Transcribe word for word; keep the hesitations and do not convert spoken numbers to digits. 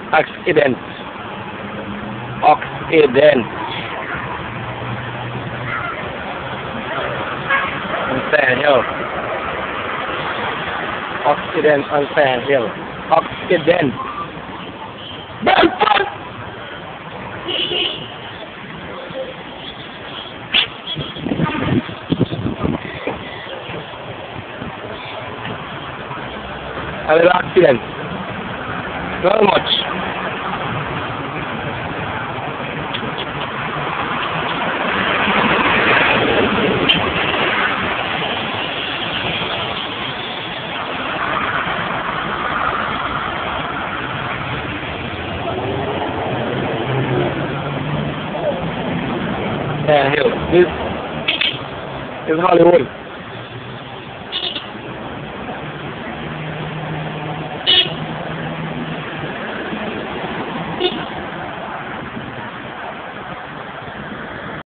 Accident. Accident. On Sand Hill. Accident on Sand Hill. Accident. Belfast! A little accident. Not much. Yeah, here. This is Hollywood.